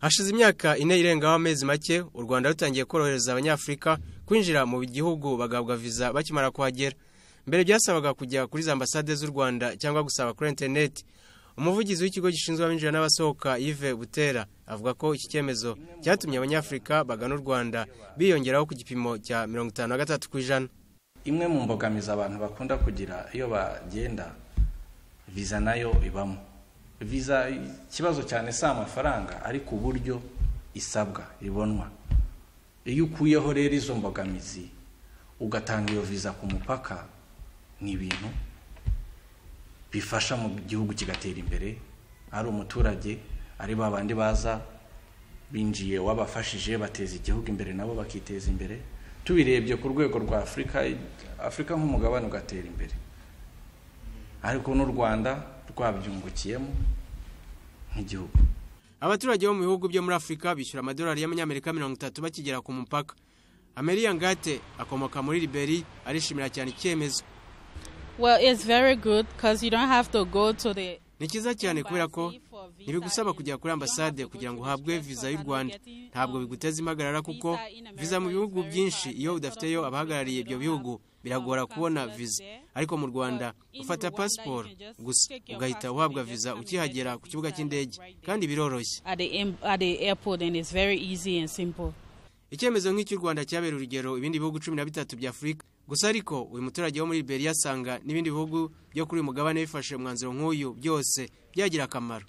Hashize imyaka 4 irengaho amezi make u Rwanda rutangiye korohereza abanyafurika kwinjira mu gihugu bagabwa visa bakimara kuhagera. Mbere byasabaga kujya kuri za ambasade z'u Rwanda cyangwa gusaba kuri internet. Umuvugizi w'ikigo gishinzwe abinjira n'abasohoka Yves Butera avuga ko iki cyemezo cyatumye abanyafurika bagana u Rwanda biyongeraho ku gipimo cya 53%. Imwe mu mbogamizi abantu bakunda kugira iyo bagenda visa nayo ibamo. Visa kibazo cyane sa amafaranga ariko uburyo isabwa ibonwa. Iyo ukuyeho rero izo mbogamizi ugatanga iyo visa ku mupaka ni ibintu bifasha mu gihugu kigatera imbere. Ari umuturage ari babandi baza binjiye wabafashije bateza igihugu imbere nabo bakiteza imbere. Tubirebye ku rwego rwa Afrika nk'umugabane ugatera imbere. Ariko n'u Rwanda rwabyungukiyemo nk'igihugu. Abaturage bo mu bihugu byo muri Afrika bishyura amadolari y'amanyamerika 30 bakigera ku mupaka. Ameria Ngate akomoka muri Liberia arishimira cyane icyemezo. Well, it's very good because you don't have to go to the Ni cyiza cyane kubera ko ntibigusaba kujya kuri ambasade kugira ngo uhabwe visa y'u Rwanda. Ntabwo biguteza impagarara kuko visa mu bihugu byinshi iyo udafiteyo abahagarariye ibyo bihugu biragora kubona visa. Ariko mu Rwanda ufata passport gusa ugahita uhabwa visa ukihagera ku kibuga cy'indege kandi biroroshye. at the airport, and it's very easy and simple. Icyemezo nk'icyo u Rwanda cyabera urugero ibindi bihugu 13 bya Afrika. Gusa ariko uyu muturage wo muri Liberia asanga n'ibindi bihugu byo kuri mugabane bifashe umwanzuro nk'uyu byose byagira akamaro.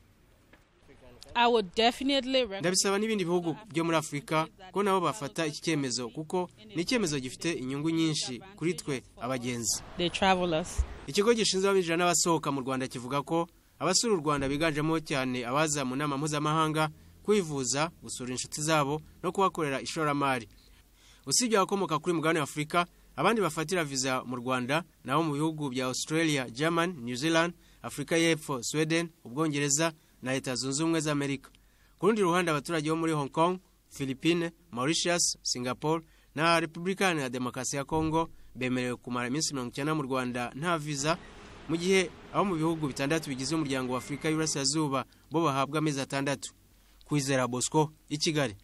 I would definitely Ndabisaba n'ibindi bihugu byo muri Afrika ko nabo bafata iki cyemezo kuko ni icyemezo gifite inyungu nyinshi kuri twe abagenzi. the travelers. Ikigo gishinzwe abinjira n'abasohoka mu Rwanda kivuga ko abasura u Rwanda biganjemo cyane abaza mu nama mpuzamahanga kwivuza, gusura inshuti zabo no kubakorera ishoramari. Usibye abakomoka kuri mugabane wa Afrika, abandi bafatira visa mu Rwanda nabo mu bihugu bya Australia, German, New Zealand, Afrika y'Epfo, Sweden, Ubwongereza na Leta Zunze Ubumwe za Amerika. Ku rundi ruhande abaturage bo muri Hong Kong, Philippines, Mauritius, Singapore na Repubulika ya Demokarasi ya Congo bemerewe kumara iminsi 90 mu Rwanda nta visa, mu gihe abo mu bihugu bitandatu bigize umuryango wa Afrika y'Iburasirazuba bo bahabwa amezi 6. Kwizera Bosco, i Kigali.